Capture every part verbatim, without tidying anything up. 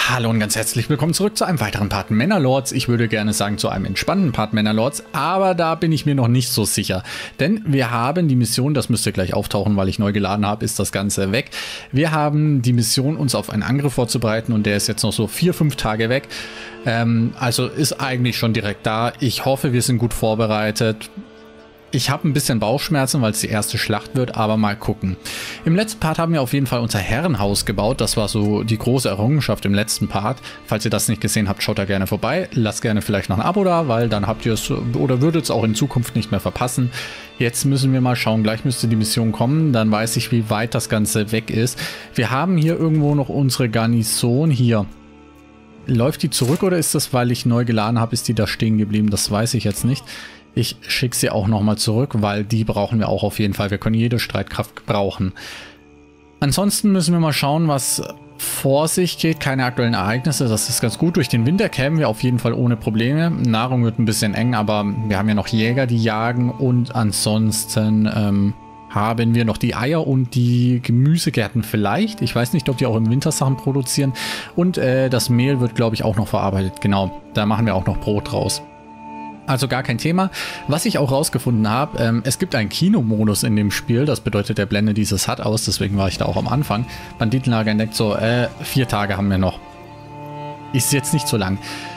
Hallo und ganz herzlich willkommen zurück zu einem weiteren Part Manor-Lords. Ich würde gerne sagen zu einem entspannten Part Manor-Lords, aber da bin ich mir noch nicht so sicher. Denn wir haben die Mission, das müsste gleich auftauchen, weil ich neu geladen habe, ist das Ganze weg. Wir haben die Mission, uns auf einen Angriff vorzubereiten und der ist jetzt noch so vier, fünf Tage weg. Ähm, also ist eigentlich schon direkt da. Ich hoffe, wir sind gut vorbereitet. Ich habe ein bisschen Bauchschmerzen, weil es die erste Schlacht wird, aber mal gucken. Im letzten Part haben wir auf jeden Fall unser Herrenhaus gebaut. Das war so die große Errungenschaft im letzten Part. Falls ihr das nicht gesehen habt, schaut da gerne vorbei. Lasst gerne vielleicht noch ein Abo da, weil dann habt ihr es oder würdet es auch in Zukunft nicht mehr verpassen. Jetzt müssen wir mal schauen. Gleich müsste die Mission kommen. Dann weiß ich, wie weit das Ganze weg ist. Wir haben hier irgendwo noch unsere Garnison hier. Läuft die zurück oder ist das, weil ich neu geladen habe, ist die da stehen geblieben? Das weiß ich jetzt nicht. Ich schicke sie auch nochmal zurück, weil die brauchen wir auch auf jeden Fall. Wir können jede Streitkraft gebrauchen. Ansonsten müssen wir mal schauen, was vor sich geht. Keine aktuellen Ereignisse, das ist ganz gut. Durch den Winter kämen wir auf jeden Fall ohne Probleme. Nahrung wird ein bisschen eng, aber wir haben ja noch Jäger, die jagen. Und ansonsten ähm, haben wir noch die Eier und die Gemüsegärten vielleicht. Ich weiß nicht, ob die auch im Winter Sachen produzieren. Und äh, das Mehl wird, glaube ich, auch noch verarbeitet. Genau, da machen wir auch noch Brot draus. Also gar kein Thema. Was ich auch rausgefunden habe, ähm, es gibt einen Kinomodus in dem Spiel. Das bedeutet, der blendet dieses H U D aus. Deswegen war ich da auch am Anfang. Banditenlager entdeckt so, äh, vier Tage haben wir noch. Ist jetzt nicht so lang.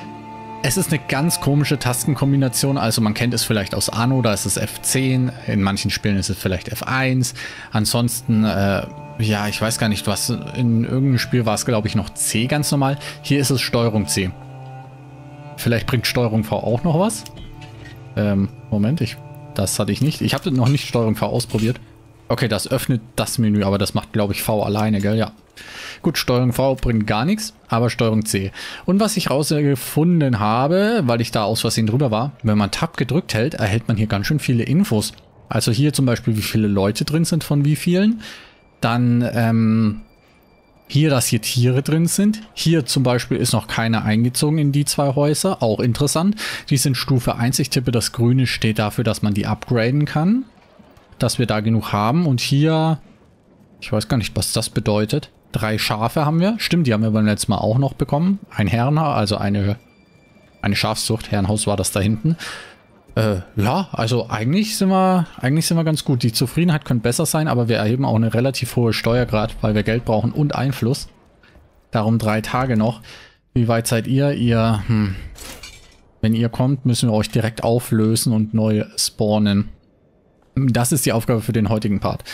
Es ist eine ganz komische Tastenkombination. Also man kennt es vielleicht aus Anno, da ist es F zehn. In manchen Spielen ist es vielleicht F eins. Ansonsten, äh, ja, ich weiß gar nicht, was. In irgendeinem Spiel war es, glaube ich, noch C ganz normal. Hier ist es Steuerung C. Vielleicht bringt Steuerung V auch noch was. Ähm, Moment, ich, das hatte ich nicht. Ich habe noch nicht Steuerung V ausprobiert. Okay, das öffnet das Menü, aber das macht, glaube ich, V alleine, gell? Ja. Gut, Steuerung V bringt gar nichts, aber Steuerung C. Und was ich rausgefunden habe, weil ich da aus Versehen drüber war, wenn man Tab gedrückt hält, erhält man hier ganz schön viele Infos. Also hier zum Beispiel, wie viele Leute drin sind von wie vielen. Dann, ähm... hier, dass hier Tiere drin sind. Hier zum Beispiel ist noch keiner eingezogen in die zwei Häuser. Auch interessant. Die sind Stufe eins. Ich tippe, das Grüne steht dafür, dass man die upgraden kann. Dass wir da genug haben. Und hier, ich weiß gar nicht, was das bedeutet. Drei Schafe haben wir. Stimmt, die haben wir beim letzten Mal auch noch bekommen. Ein Herrenhaus, also eine, eine Schafszucht. Herrenhaus war das da hinten. Äh, ja, also eigentlich sind wir eigentlich sind wir ganz gut. Die Zufriedenheit könnte besser sein, aber wir erheben auch eine relativ hohe Steuergrad, weil wir Geld brauchen und Einfluss. Darum drei Tage noch. Wie weit seid ihr? Ihr, hm. Wenn ihr kommt, müssen wir euch direkt auflösen und neu spawnen. Das ist die Aufgabe für den heutigen Part.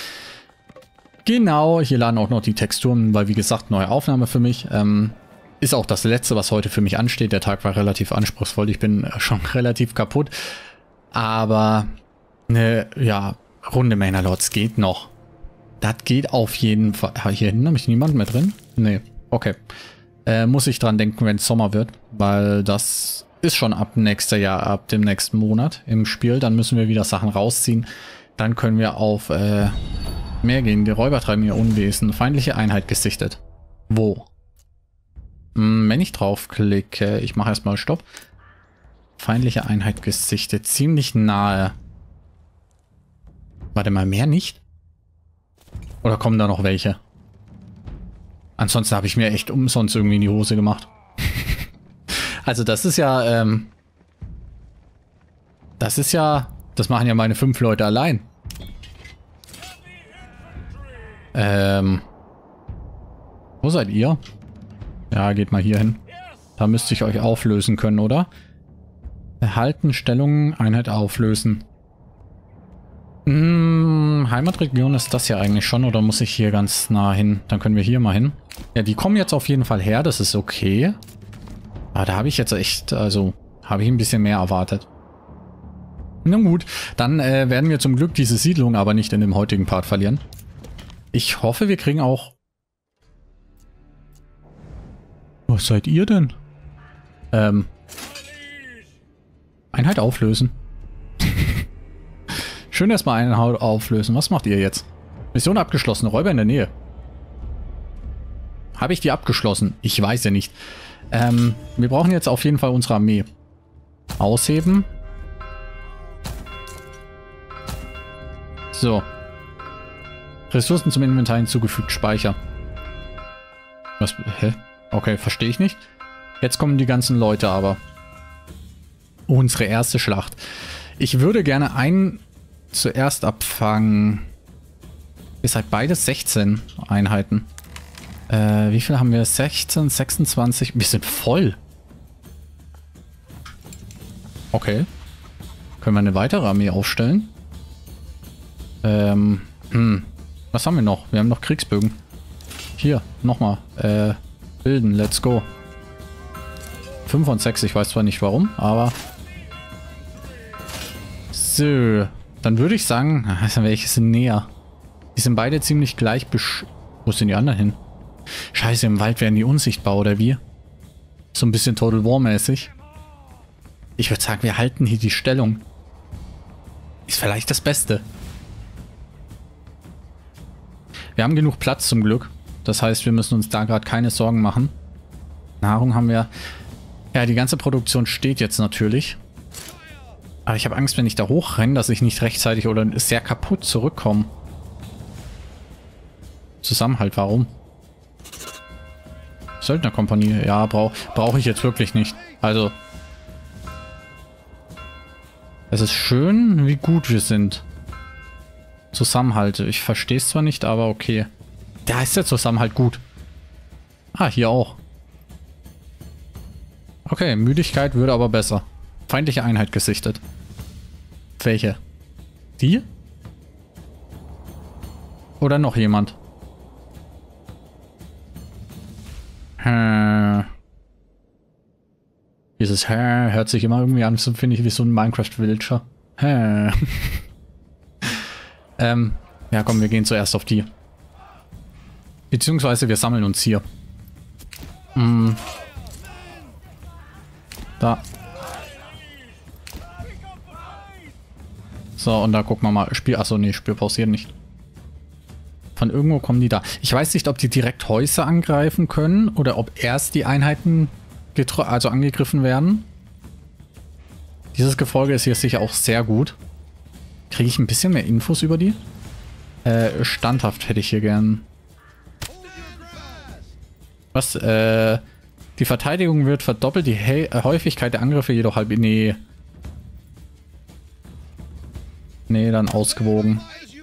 Genau, hier laden auch noch die Texturen, weil wie gesagt, neue Aufnahme für mich. Ähm, ist auch das letzte, was heute für mich ansteht. Der Tag war relativ anspruchsvoll. Ich bin schon relativ kaputt. Aber eine, ja, Runde Manor-Lords geht noch. Das geht auf jeden Fall. Hier hinten habe ich niemanden mehr drin? Nee, okay. Äh, muss ich dran denken, wenn es Sommer wird. Weil das ist schon ab nächstes Jahr, ab dem nächsten Monat im Spiel. Dann müssen wir wieder Sachen rausziehen. Dann können wir auf äh, mehr gehen. Die Räuber treiben ihr Unwesen. Feindliche Einheit gesichtet. Wo? Hm, wenn ich draufklicke, ich mache erstmal Stopp. Feindliche Einheit gesichtet. Ziemlich nahe. Warte mal, mehr nicht? Oder kommen da noch welche? Ansonsten habe ich mir echt umsonst irgendwie in die Hose gemacht. Also das ist ja, ähm... Das ist ja... Das machen ja meine fünf Leute allein. Ähm... Wo seid ihr? Ja, geht mal hier hin. Da müsste ich euch auflösen können, oder? Erhalten, Stellung, Einheit auflösen. Hm, Heimatregion ist das ja eigentlich schon, oder muss ich hier ganz nah hin? Dann können wir hier mal hin. Ja, die kommen jetzt auf jeden Fall her, das ist okay. Aber da habe ich jetzt echt, also, habe ich ein bisschen mehr erwartet. Na gut, dann äh, werden wir zum Glück diese Siedlung aber nicht in dem heutigen Part verlieren. Ich hoffe, wir kriegen auch... Was seid ihr denn? Ähm... Einheit auflösen. Schön erstmal Einheit auflösen. Was macht ihr jetzt? Mission abgeschlossen. Räuber in der Nähe. Habe ich die abgeschlossen? Ich weiß ja nicht. Ähm, wir brauchen jetzt auf jeden Fall unsere Armee. Ausheben. So. Ressourcen zum Inventar hinzugefügt. Speicher. Was? Hä? Okay, verstehe ich nicht. Jetzt kommen die ganzen Leute aber. Unsere erste Schlacht. Ich würde gerne einen zuerst abfangen. Ihr seid beide sechzehn Einheiten. Äh, wie viel haben wir? sechzehn, sechsundzwanzig. Wir sind voll. Okay. Können wir eine weitere Armee aufstellen? Ähm, hm. Was haben wir noch? Wir haben noch Kriegsbögen. Hier, nochmal. Äh, bilden. Let's go. fünf und sechs, ich weiß zwar nicht warum, aber... So. Dann würde ich sagen, also welche sind näher? Die sind beide ziemlich gleich besch... Wo sind die anderen hin? Scheiße, im Wald werden die unsichtbar, oder wie? So ein bisschen Total War mäßig. Ich würde sagen, wir halten hier die Stellung. Ist vielleicht das Beste. Wir haben genug Platz zum Glück. Das heißt, wir müssen uns da gerade keine Sorgen machen. Nahrung haben wir... Ja, die ganze Produktion steht jetzt natürlich. Aber ich habe Angst, wenn ich da hochrenne, dass ich nicht rechtzeitig oder sehr kaputt zurückkomme. Zusammenhalt, warum? Söldnerkompanie, ja, brauche brauch ich jetzt wirklich nicht. Also... Es ist schön, wie gut wir sind. Zusammenhalt. Ich verstehe es zwar nicht, aber okay. Da ist der Zusammenhalt gut. Ah, hier auch. Okay, Müdigkeit würde aber besser. Feindliche Einheit gesichtet. Welche? Die? Oder noch jemand? Hm. Dieses Hä hört sich immer irgendwie an, so finde ich, wie so ein Minecraft-Villager. Hä. ähm, ja komm, wir gehen zuerst auf die. Beziehungsweise wir sammeln uns hier. Hm. Da. So, und da gucken wir mal. Spiel. Achso, nee, Spiel pausiert nicht. Von irgendwo kommen die da. Ich weiß nicht, ob die direkt Häuser angreifen können oder ob erst die Einheiten also angegriffen werden. Dieses Gefolge ist hier sicher auch sehr gut. Kriege ich ein bisschen mehr Infos über die? Äh, standhaft hätte ich hier gern. Was? Äh, die Verteidigung wird verdoppelt, die He Häufigkeit der Angriffe jedoch halb... Nee. Nee, dann ausgewogen.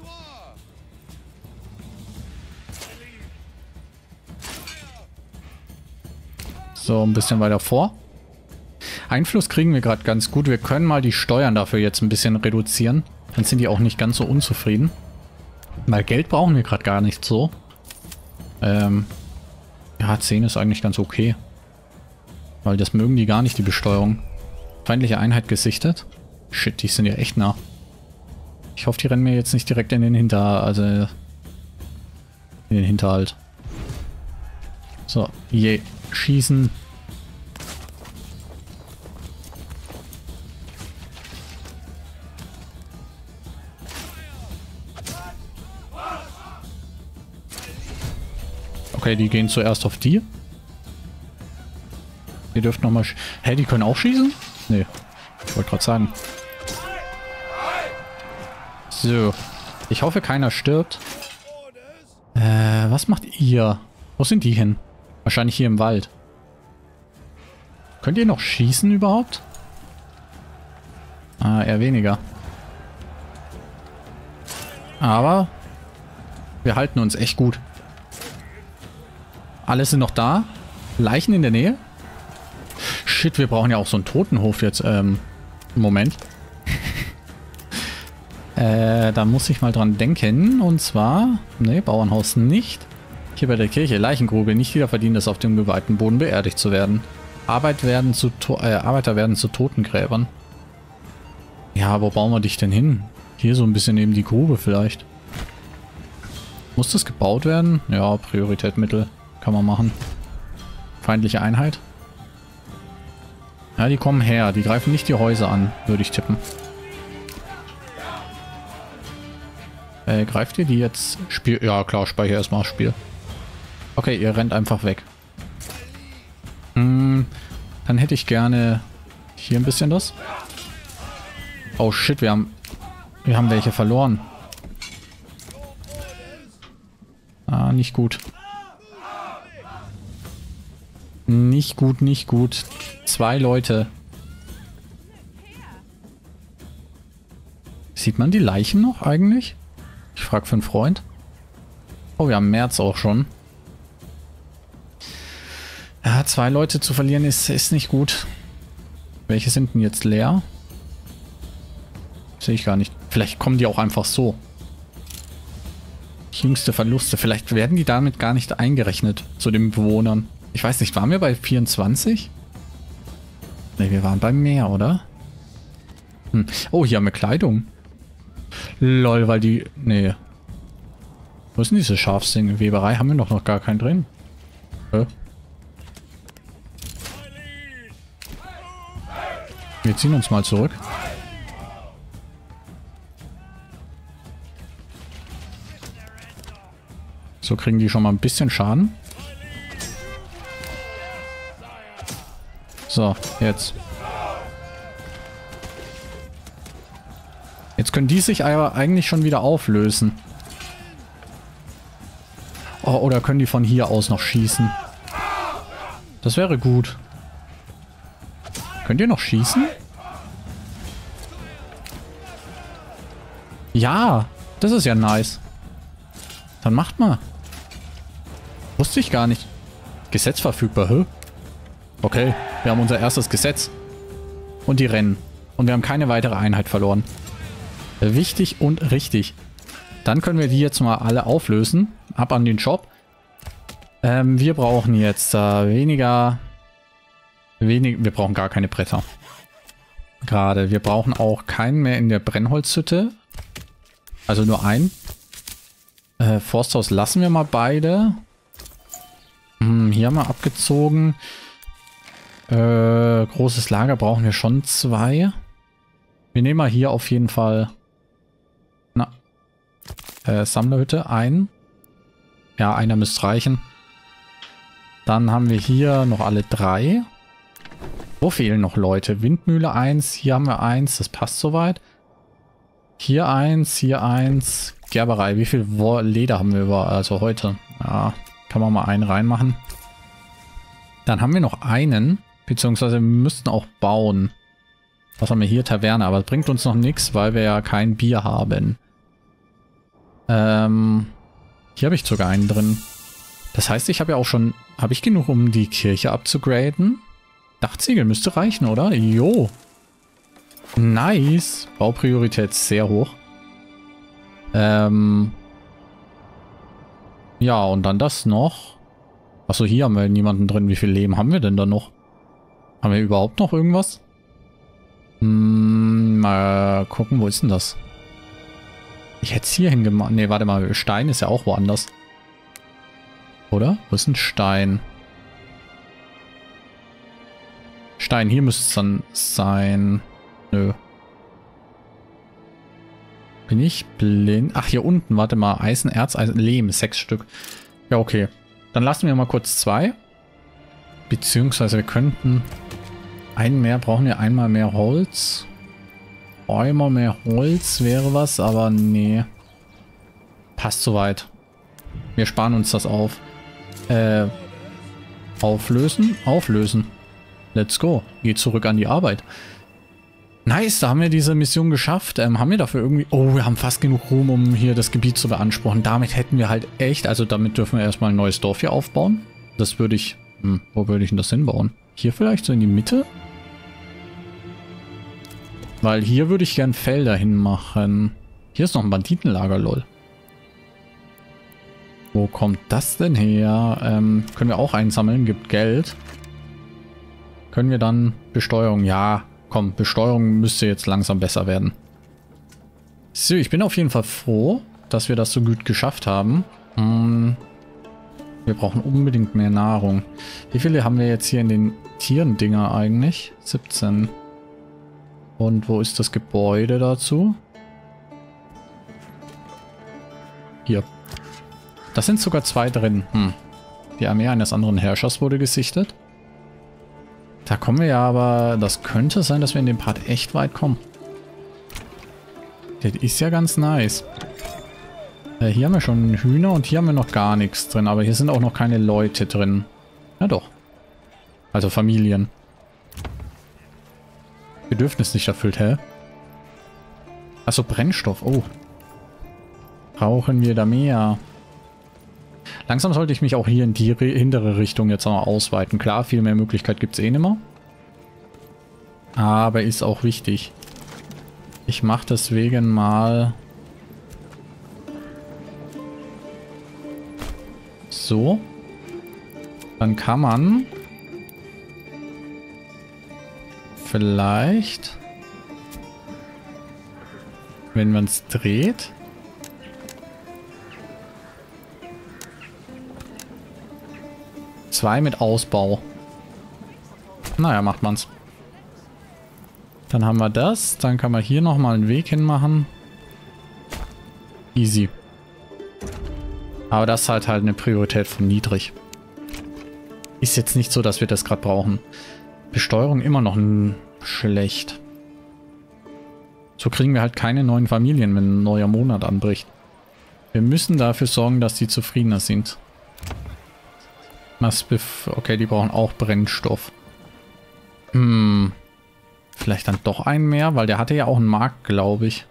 So, ein bisschen weiter vor. Einfluss kriegen wir gerade ganz gut. Wir können mal die Steuern dafür jetzt ein bisschen reduzieren. Dann sind die auch nicht ganz so unzufrieden. Weil Geld brauchen wir gerade gar nicht so. Ähm, ja, zehn ist eigentlich ganz okay. Weil das mögen die gar nicht, die Besteuerung. Feindliche Einheit gesichtet. Shit, die sind ja echt nah. Ich hoffe, die rennen mir jetzt nicht direkt in den Hinter... Also... In den Hinterhalt. So, je. Schießen. Okay, die gehen zuerst auf die. Die dürften nochmal... Hä, hey, die können auch schießen? Nee. Ich wollte gerade sagen. So. Ich hoffe, keiner stirbt. Äh, was macht ihr? Wo sind die hin? Wahrscheinlich hier im Wald. Könnt ihr noch schießen überhaupt? Ah, eher weniger. Aber wir halten uns echt gut. Alle sind noch da. Leichen in der Nähe. Shit, wir brauchen ja auch so einen Totenhof jetzt. Ähm, Moment. äh, da muss ich mal dran denken. Und zwar... Ne, Bauernhaus nicht. Hier bei der Kirche, Leichengrube, nicht wieder verdient es, auf dem geweihten Boden beerdigt zu werden. Arbeit werden zu äh, Arbeiter werden zu Totengräbern. Ja, wo bauen wir dich denn hin? Hier so ein bisschen neben die Grube vielleicht. Muss das gebaut werden? Ja, Priorität Mittel. Kann man machen. Feindliche Einheit. Ja, die kommen her. Die greifen nicht die Häuser an, würde ich tippen. Äh, greift ihr die jetzt? Spiel. Ja, klar, speicher erstmal das Spiel. Okay, ihr rennt einfach weg. Hm, dann hätte ich gerne hier ein bisschen das. Oh shit, wir haben wir haben welche verloren. Ah, nicht gut. Nicht gut, nicht gut. Zwei Leute. Sieht man die Leichen noch eigentlich? Ich frage für einen Freund. Oh, wir haben März auch schon. Ja, zwei Leute zu verlieren ist, ist nicht gut. Welche sind denn jetzt leer? Sehe ich gar nicht. Vielleicht kommen die auch einfach so. Jüngste Verluste. Vielleicht werden die damit gar nicht eingerechnet zu den Bewohnern. Ich weiß nicht, waren wir bei vierundzwanzig? Ne, wir waren bei mehr, oder? Hm. Oh, hier haben wir Kleidung. Lol, weil die... Nee. Wo ist denn diese Schafsing-Weberei? Haben wir doch noch gar keinen drin. Hä? Wir ziehen uns mal zurück. So kriegen die schon mal ein bisschen Schaden. So, jetzt. Jetzt können die sich aber eigentlich schon wieder auflösen. Oh, oder können die von hier aus noch schießen? Das wäre gut. Könnt ihr noch schießen? Ja, das ist ja nice. Dann macht mal. Wusste ich gar nicht. Gesetz verfügbar, hä? Okay, wir haben unser erstes Gesetz. Und die rennen. Und wir haben keine weitere Einheit verloren. Wichtig und richtig. Dann können wir die jetzt mal alle auflösen. Ab an den Shop. Ähm, wir brauchen jetzt äh, weniger... Wenig, wir brauchen gar keine Bretter. Gerade. Wir brauchen auch keinen mehr in der Brennholzhütte. Also nur einen. Äh, Forsthaus lassen wir mal beide. Hm, hier haben wir abgezogen. Äh, großes Lager brauchen wir schon zwei. Wir nehmen mal hier auf jeden Fall... Na. Äh, Sammlerhütte. Ein. Ja, einer müsste reichen. Dann haben wir hier noch alle drei. Wo fehlen noch Leute? Windmühle eins. Hier haben wir eins. Das passt soweit. Hier eins. Hier eins. Gerberei. Wie viel Leder haben wir über, also heute? Ja, kann man mal einen reinmachen. Dann haben wir noch einen. Beziehungsweise wir müssten auch bauen. Was haben wir hier? Taverne. Aber das bringt uns noch nichts, weil wir ja kein Bier haben. Ähm, hier habe ich sogar einen drin. Das heißt, ich habe ja auch schon... Habe ich genug, um die Kirche abzugraden? Dachziegel müsste reichen, oder? Jo. Nice. Baupriorität sehr hoch. Ähm. Ja, und dann das noch. Achso, hier haben wir niemanden drin. Wie viel Leben haben wir denn da noch? Haben wir überhaupt noch irgendwas? Hm, mal gucken, wo ist denn das? Ich hätte es hier hingemacht. Ne, warte mal. Stein ist ja auch woanders. Oder? Wo ist ein Stein? Stein, hier müsste es dann sein. Nö. Bin ich blind? Ach, hier unten, warte mal. Eisenerz, Eisen, Lehm, sechs Stück. Ja, okay. Dann lassen wir mal kurz zwei. Beziehungsweise wir könnten... Einen mehr, brauchen wir einmal mehr Holz. Einmal mehr Holz wäre was, aber nee. Passt soweit. Wir sparen uns das auf. Äh, auflösen? Auflösen. Let's go. Geht zurück an die Arbeit. Nice, da haben wir diese Mission geschafft. Ähm, haben wir dafür irgendwie... Oh, wir haben fast genug Ruhm, um hier das Gebiet zu beanspruchen. Damit hätten wir halt echt... Also damit dürfen wir erstmal ein neues Dorf hier aufbauen. Das würde ich... Hm, wo würde ich denn das hinbauen? Hier vielleicht so in die Mitte? Weil hier würde ich gern Felder hinmachen. Hier ist noch ein Banditenlager, lol. Wo kommt das denn her? Ähm, können wir auch einsammeln, gibt Geld. Können wir dann Besteuerung? Ja, komm, Besteuerung müsste jetzt langsam besser werden. So, ich bin auf jeden Fall froh, dass wir das so gut geschafft haben. Hm, wir brauchen unbedingt mehr Nahrung. Wie viele haben wir jetzt hier in den Tieren-Dinger eigentlich? siebzehn. Und wo ist das Gebäude dazu? Hier. Das sind sogar zwei drin. Hm. Die Armee eines anderen Herrschers wurde gesichtet. Da kommen wir ja aber... Das könnte sein, dass wir in dem Part echt weit kommen. Das ist ja ganz nice. Äh, hier haben wir schon Hühner und hier haben wir noch gar nichts drin. Aber hier sind auch noch keine Leute drin. Ja doch. Also Familien. Bedürfnis nicht erfüllt, hä? Achso, Brennstoff. Oh. Brauchen wir da mehr? Langsam sollte ich mich auch hier in die hintere Richtung jetzt mal ausweiten. Klar, viel mehr Möglichkeit gibt es eh nicht mehr. Aber ist auch wichtig. Ich mache deswegen mal... So. Dann kann man... Vielleicht... Wenn man es dreht... Zwei mit Ausbau. Naja, macht man's. Dann haben wir das. Dann kann man hier nochmal einen Weg hinmachen. Easy. Aber das ist halt halt eine Priorität von niedrig. Ist jetzt nicht so, dass wir das gerade brauchen. Besteuerung immer noch schlecht. So kriegen wir halt keine neuen Familien, wenn ein neuer Monat anbricht. Wir müssen dafür sorgen, dass die zufriedener sind. Okay, die brauchen auch Brennstoff. Hm. Vielleicht dann doch einen mehr, weil der hatte ja auch einen Markt, glaube ich.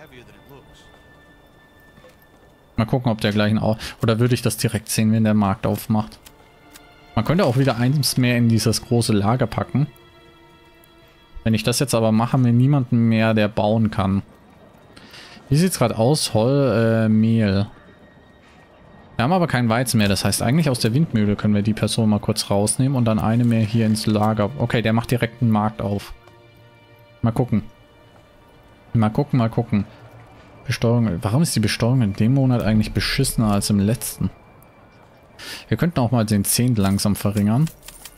Mal gucken, ob der gleichen auch... Oder würde ich das direkt sehen, wenn der Markt aufmacht? Man könnte auch wieder eins mehr in dieses große Lager packen. Wenn ich das jetzt aber mache, haben wir niemanden mehr, der bauen kann. Wie sieht es gerade aus? Holl, äh, Mehl. Wir haben aber keinen Weizen mehr. Das heißt, eigentlich aus der Windmühle können wir die Person mal kurz rausnehmen und dann eine mehr hier ins Lager. Okay, der macht direkt einen Markt auf. Mal gucken. Mal gucken, mal gucken. Besteuerung. Warum ist die Besteuerung in dem Monat eigentlich beschissener als im letzten? Wir könnten auch mal den Zehntel langsam verringern.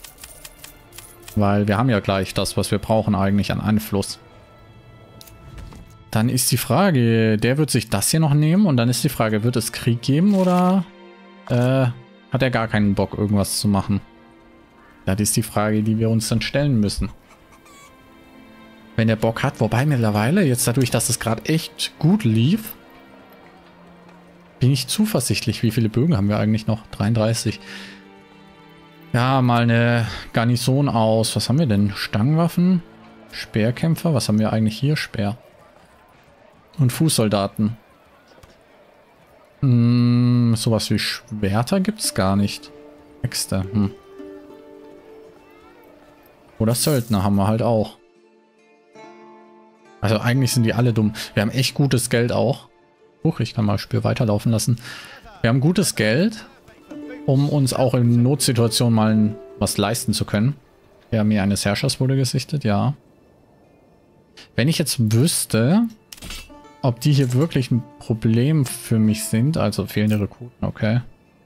Weil wir haben ja gleich das, was wir brauchen eigentlich an Einfluss. Dann ist die Frage, der wird sich das hier noch nehmen und dann ist die Frage, wird es Krieg geben oder äh, hat er gar keinen Bock, irgendwas zu machen? Das ist die Frage, die wir uns dann stellen müssen. Wenn der Bock hat, wobei mittlerweile, jetzt dadurch, dass es gerade echt gut lief, bin ich zuversichtlich. Wie viele Bögen haben wir eigentlich noch? dreiunddreißig. Ja, mal eine Garnison aus. Was haben wir denn? Stangenwaffen? Speerkämpfer? Was haben wir eigentlich hier? Speer. Und Fußsoldaten. Hm, sowas wie Schwerter gibt es gar nicht. Äxte. Hm. Oder Söldner haben wir halt auch. Also eigentlich sind die alle dumm. Wir haben echt gutes Geld auch. Huch, ich kann mal das Spiel weiterlaufen lassen. Wir haben gutes Geld, um uns auch in Notsituationen mal was leisten zu können. Die Armee eines Herrschers wurde gesichtet, ja. Wenn ich jetzt wüsste... Ob die hier wirklich ein Problem für mich sind. Also fehlende Rekruten, okay.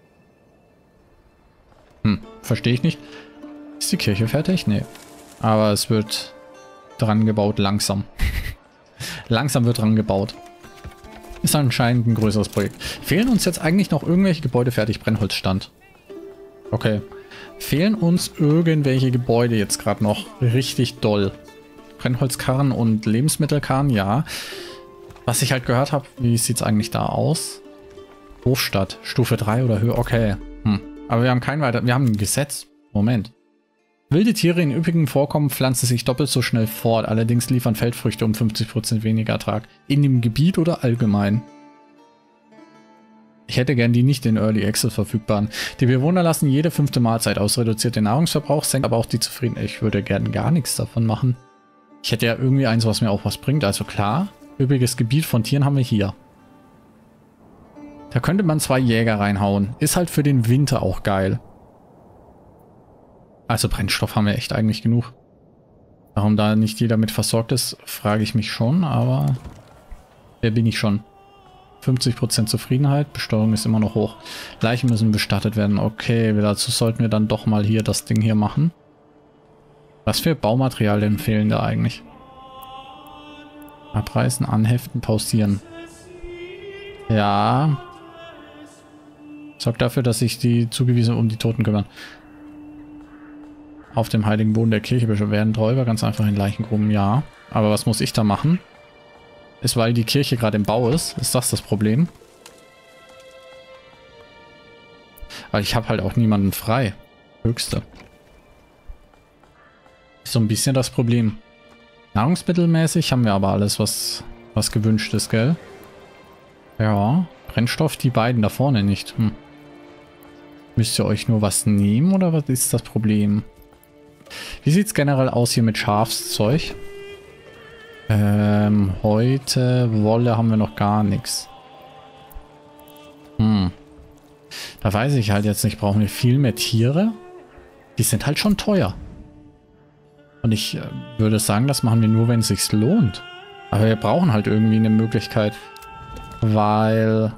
Hm, verstehe ich nicht. Ist die Kirche fertig? Nee. Aber es wird dran gebaut, langsam. Langsam wird dran gebaut. Ist anscheinend ein größeres Projekt. Fehlen uns jetzt eigentlich noch irgendwelche Gebäude fertig? Brennholzstand. Okay. Fehlen uns irgendwelche Gebäude jetzt gerade noch richtig doll? Brennholzkarren und Lebensmittelkarren, ja. Was ich halt gehört habe, wie sieht es eigentlich da aus? Hofstadt, Stufe drei oder höher, okay. Hm. Aber wir haben kein weiter, wir haben ein Gesetz. Moment. Wilde Tiere in üppigen Vorkommen pflanzen sich doppelt so schnell fort, allerdings liefern Feldfrüchte um fünfzig Prozent weniger Ertrag. In dem Gebiet oder allgemein? Ich hätte gern die nicht in Early Access verfügbaren. Die Bewohner lassen jede fünfte Mahlzeit aus, reduziert den Nahrungsverbrauch, senkt aber auch die Zufriedenheit. Ich würde gern gar nichts davon machen. Ich hätte ja irgendwie eins, was mir auch was bringt, also klar. Übriges Gebiet von Tieren haben wir hier. Da könnte man zwei Jäger reinhauen. Ist halt für den Winter auch geil. Also Brennstoff haben wir echt eigentlich genug. Warum da nicht jeder mit versorgt ist, frage ich mich schon, aber wer bin ich schon? fünfzig Prozent Zufriedenheit, Besteuerung ist immer noch hoch. Leichen müssen bestattet werden. Okay, dazu sollten wir dann doch mal hier das Ding hier machen. Was für Baumaterialien fehlen da eigentlich? Abreißen, anheften, pausieren. Ja. Sorgt dafür, dass sich die Zugewiesenen um die Toten kümmern. Auf dem heiligen Boden der Kirche werden Räuber ganz einfach in Leichengruben, ja. Aber was muss ich da machen? Ist, weil die Kirche gerade im Bau ist. Ist das das Problem? Weil ich habe halt auch niemanden frei. Höchste. So ein bisschen das Problem. Nahrungsmittelmäßig haben wir aber alles, was, was gewünscht ist, gell? Ja, Brennstoff, die beiden da vorne nicht. Hm. Müsst ihr euch nur was nehmen oder was ist das Problem? Wie sieht es generell aus hier mit Schafszeug? Ähm, heute Wolle haben wir noch gar nichts. Hm. Da weiß ich halt jetzt nicht, brauchen wir viel mehr Tiere? Die sind halt schon teuer. Und ich äh, würde sagen, das machen wir nur, wenn es sich lohnt. Aber wir brauchen halt irgendwie eine Möglichkeit. Weil...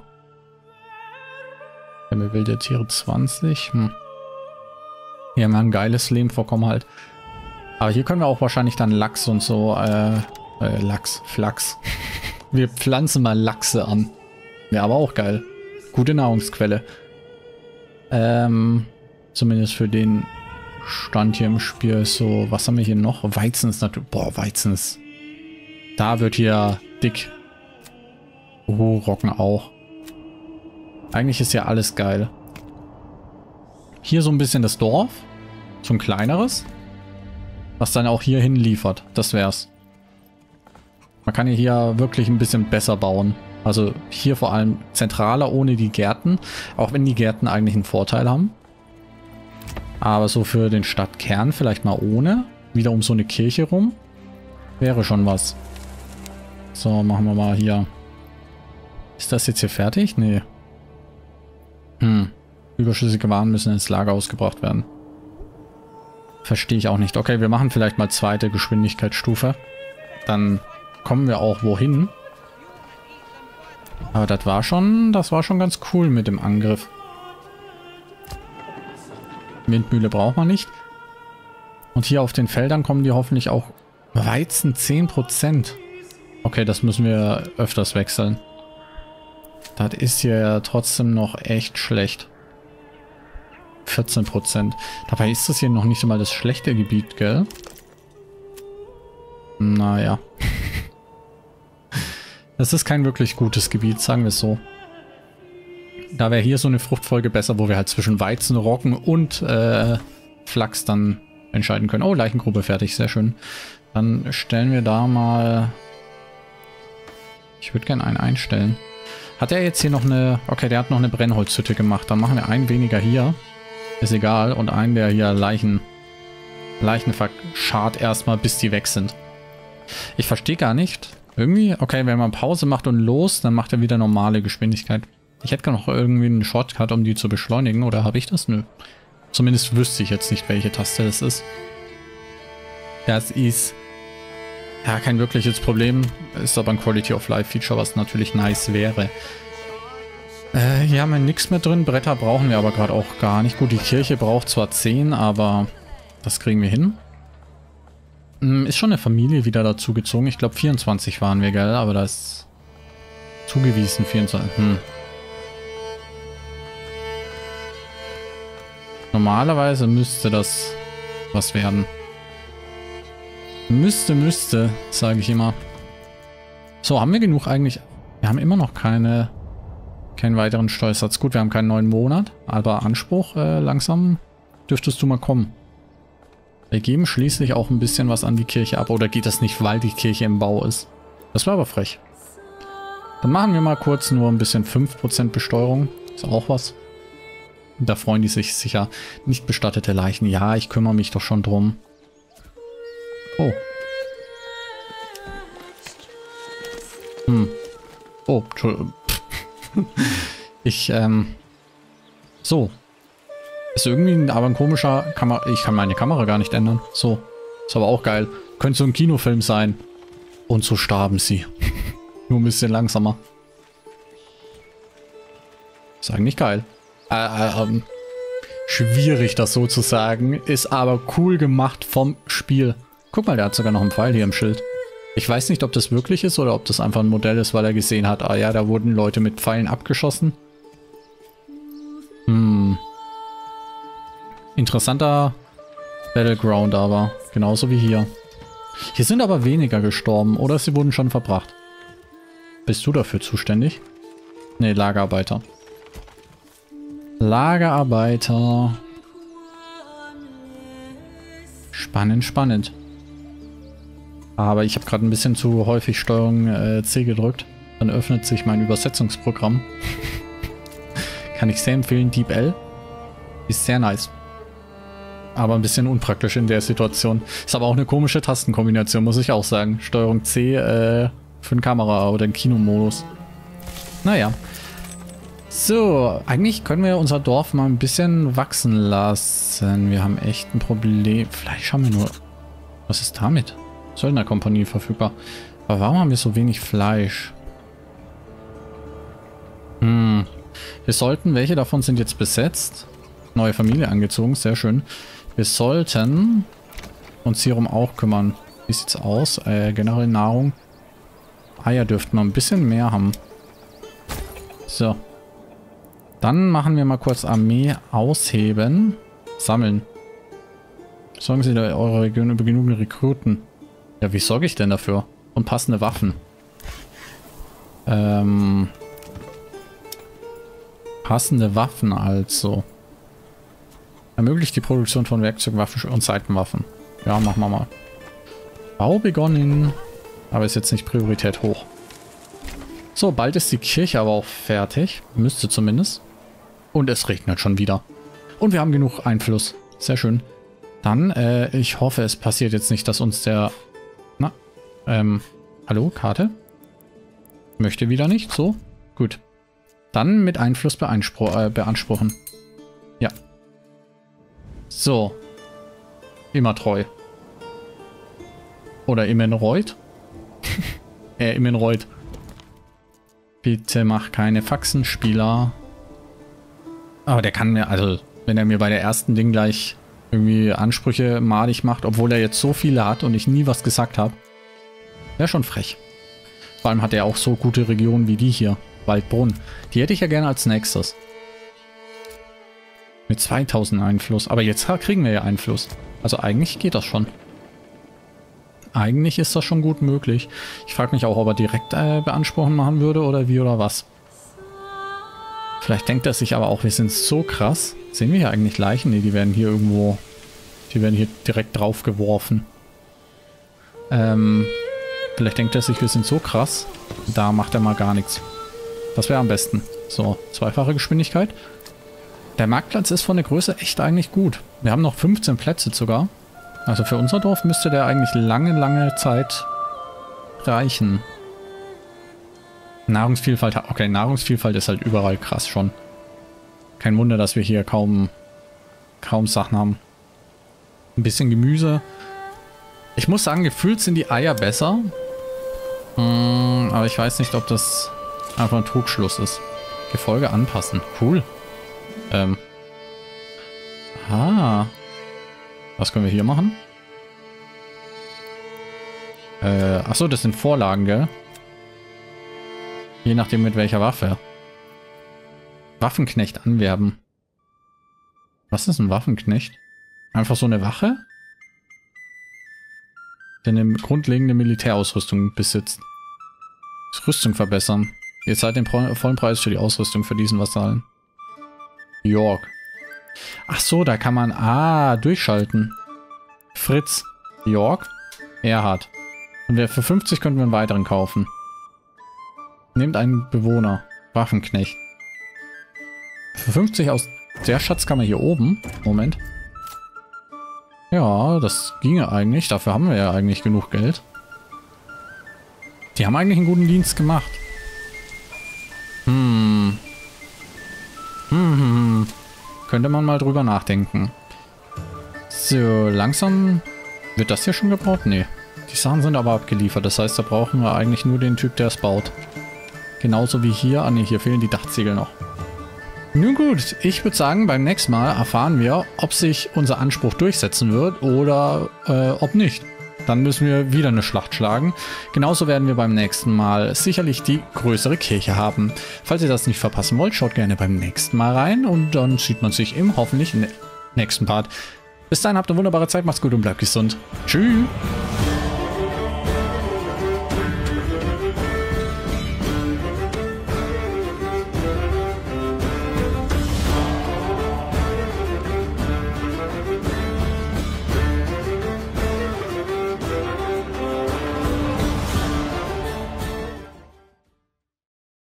Wenn wir wilde Tiere zwanzig. Hm. Hier haben wir ein geiles Lehmvorkommen halt. Aber hier können wir auch wahrscheinlich dann Lachs und so... Äh, äh, Lachs, Flachs. Wir pflanzen mal Lachse an. Wäre aber auch geil. Gute Nahrungsquelle. Ähm, zumindest für den Stand hier im Spiel ist so, was haben wir hier noch? Weizen ist natürlich, boah, Weizen ist, da wird hier dick. Oh, Roggen auch. Eigentlich ist ja alles geil. Hier so ein bisschen das Dorf, so ein kleineres, was dann auch hier hin liefert, das wär's. Man kann hier wirklich ein bisschen besser bauen. Also hier vor allem zentraler ohne die Gärten, auch wenn die Gärten eigentlich einen Vorteil haben. Aber so für den Stadtkern vielleicht mal ohne. Wieder um so eine Kirche rum. Wäre schon was. So, machen wir mal hier. Ist das jetzt hier fertig? Nee. Hm. Überschüssige Waren müssen ins Lager ausgebracht werden. Verstehe ich auch nicht. Okay, wir machen vielleicht mal zweite Geschwindigkeitsstufe. Dann kommen wir auch wohin. Aber das war schon, das war schon ganz cool mit dem Angriff. Windmühle braucht man nicht. Und hier auf den Feldern kommen die hoffentlich auch Weizen zehn Prozent. Okay, das müssen wir öfters wechseln. Das ist hier ja trotzdem noch echt schlecht. vierzehn Prozent. Dabei ist das hier noch nicht einmal das schlechte Gebiet, gell? Naja. Das ist kein wirklich gutes Gebiet, sagen wir es so. Da wäre hier so eine Fruchtfolge besser, wo wir halt zwischen Weizen, Roggen und äh, Flachs dann entscheiden können. Oh, Leichengruppe fertig, sehr schön. Dann stellen wir da mal... Ich würde gerne einen einstellen. Hat er jetzt hier noch eine... Okay, der hat noch eine Brennholzhütte gemacht. Dann machen wir einen weniger hier. Ist egal. Und einen, der hier Leichen... Leichen verscharrt erstmal, bis die weg sind. Ich verstehe gar nicht... Irgendwie, okay, wenn man Pause macht und los, dann macht er wieder normale Geschwindigkeit. Ich hätte noch irgendwie einen Shortcut, um die zu beschleunigen, oder habe ich das? Nö. Zumindest wüsste ich jetzt nicht, welche Taste das ist. Das ist ja kein wirkliches Problem. Ist aber ein Quality of Life Feature, was natürlich nice wäre. Äh, hier haben wir nichts mehr drin. Bretter brauchen wir aber gerade auch gar nicht. Gut, die Kirche braucht zwar zehn, aber das kriegen wir hin. Ist schon eine Familie wieder dazu gezogen. Ich glaube vierundzwanzig waren wir, gell? Aber da ist zugewiesen vierundzwanzig. Hm. Normalerweise müsste das was werden. Müsste, müsste, sage ich immer. So, haben wir genug eigentlich? Wir haben immer noch keine, keinen weiteren Steuersatz. Gut, wir haben keinen neuen Monat, aber Anspruch äh, langsam dürftest du mal kommen. Wir geben schließlich auch ein bisschen was an die Kirche ab. Oder geht das nicht, weil die Kirche im Bau ist? Das war aber frech. Dann machen wir mal kurz nur ein bisschen fünf Prozent Besteuerung. Ist auch was. Da freuen die sich sicher. Nicht bestattete Leichen. Ja, ich kümmere mich doch schon drum. Oh. Hm. Oh, Entschuldigung. Ich, ähm... So. Ist irgendwie aber ein komischer Kamera... Ich kann meine Kamera gar nicht ändern. So. Ist aber auch geil. Könnte so ein Kinofilm sein. Und so starben sie. Nur ein bisschen langsamer. Ist eigentlich geil. Äh, äh, ähm, schwierig, das so zu sagen. Ist aber cool gemacht vom Spiel. Guck mal, der hat sogar noch einen Pfeil hier im Schild. Ich weiß nicht, ob das wirklich ist oder ob das einfach ein Modell ist, weil er gesehen hat, ah ja, da wurden Leute mit Pfeilen abgeschossen. Hm. Interessanter Battleground aber. Genauso wie hier. Hier sind aber weniger gestorben, oder sie wurden schon verbracht. Bist du dafür zuständig? Ne, Lagerarbeiter. Lagerarbeiter. Spannend, spannend. Aber ich habe gerade ein bisschen zu häufig Steuerung äh, C gedrückt. Dann öffnet sich mein Übersetzungsprogramm. Kann ich sehr empfehlen, DeepL. Ist sehr nice. Aber ein bisschen unpraktisch in der Situation. Ist aber auch eine komische Tastenkombination, muss ich auch sagen. Steuerung C äh, für eine Kamera oder den Kinomodus. Naja. So, eigentlich können wir unser Dorf mal ein bisschen wachsen lassen. Wir haben echt ein Problem. Vielleicht haben wir nur... Was ist damit? Söldnerkompanie verfügbar. Aber warum haben wir so wenig Fleisch? Hm. Wir sollten... Welche davon sind jetzt besetzt? Neue Familie angezogen, sehr schön. Wir sollten uns hierum auch kümmern. Wie sieht's aus? Äh, generell Nahrung. Eier dürften wir ein bisschen mehr haben. So. Dann machen wir mal kurz Armee ausheben. Sammeln. Sorgen Sie da eure Region über genug Rekruten. Ja, wie sorge ich denn dafür? Und passende Waffen. Ähm. Passende Waffen also. Ermöglicht die Produktion von Werkzeugwaffen und Seitenwaffen. Ja, machen wir mal. Bau begonnen. Aber ist jetzt nicht Priorität hoch. So, bald ist die Kirche aber auch fertig. Müsste zumindest. Und es regnet schon wieder. Und wir haben genug Einfluss. Sehr schön. Dann, äh, ich hoffe, es passiert jetzt nicht, dass uns der... Na, ähm, hallo, Karte? Möchte wieder nicht, so. Gut. Dann mit Einfluss beanspruch äh, beanspruchen. Ja. So. Immer treu. Oder Immenreuth. äh, Immenreuth. Bitte mach keine Faxenspieler. Aber der kann mir, also, wenn er mir bei der ersten Ding gleich irgendwie Ansprüche madig macht, obwohl er jetzt so viele hat und ich nie was gesagt habe. Wäre schon frech. Vor allem hat er auch so gute Regionen wie die hier. Waldbrunn. Die hätte ich ja gerne als nächstes. Mit zweitausend Einfluss. Aber jetzt kriegen wir ja Einfluss. Also eigentlich geht das schon. Eigentlich ist das schon gut möglich. Ich frage mich auch, ob er direkt äh, beanspruchen machen würde oder wie oder was. Vielleicht denkt er sich aber auch, wir sind so krass. Sehen wir hier eigentlich Leichen? Ne, die werden hier irgendwo... Die werden hier direkt drauf geworfen. Ähm... Vielleicht denkt er sich, wir sind so krass. Da macht er mal gar nichts. Das wäre am besten. So, zweifache Geschwindigkeit. Der Marktplatz ist von der Größe echt eigentlich gut. Wir haben noch fünfzehn Plätze sogar. Also für unser Dorf müsste der eigentlich lange, lange Zeit reichen. Nahrungsvielfalt, okay, Nahrungsvielfalt ist halt überall krass schon. Kein Wunder, dass wir hier kaum, kaum Sachen haben. Ein bisschen Gemüse. Ich muss sagen, gefühlt sind die Eier besser. Hm, aber ich weiß nicht, ob das einfach ein Trugschluss ist. Gefolge anpassen. Cool. Ähm. Ah. Was können wir hier machen? Äh, achso, das sind Vorlagen, gell? Je nachdem mit welcher Waffe. Waffenknecht anwerben. Was ist ein Waffenknecht? Einfach so eine Wache? Der eine grundlegende Militärausrüstung besitzt. Rüstung verbessern. Ihr zahlt den vollen Preis für die Ausrüstung für diesen Vasallen. York. Ach so, da kann man... Ah, durchschalten. Fritz. York. Erhard. Und für fünfzig könnten wir einen weiteren kaufen. Nehmt einen Bewohner. Waffenknecht. Für fünfzig aus der Schatzkammer hier oben. Moment. Ja, das ginge eigentlich. Dafür haben wir ja eigentlich genug Geld. Die haben eigentlich einen guten Dienst gemacht. Hm. Hm, hm, hm. Könnte man mal drüber nachdenken. So, langsam... Wird das hier schon gebaut? Nee. Die Sachen sind aber abgeliefert. Das heißt, da brauchen wir eigentlich nur den Typ, der es baut. Genauso wie hier. Ah ne, hier fehlen die Dachziegel noch. Nun gut, ich würde sagen, beim nächsten Mal erfahren wir, ob sich unser Anspruch durchsetzen wird oder äh, ob nicht. Dann müssen wir wieder eine Schlacht schlagen. Genauso werden wir beim nächsten Mal sicherlich die größere Kirche haben. Falls ihr das nicht verpassen wollt, schaut gerne beim nächsten Mal rein und dann sieht man sich im hoffentlich nächsten Part. Bis dahin habt eine wunderbare Zeit, macht's gut und bleibt gesund. Tschüss!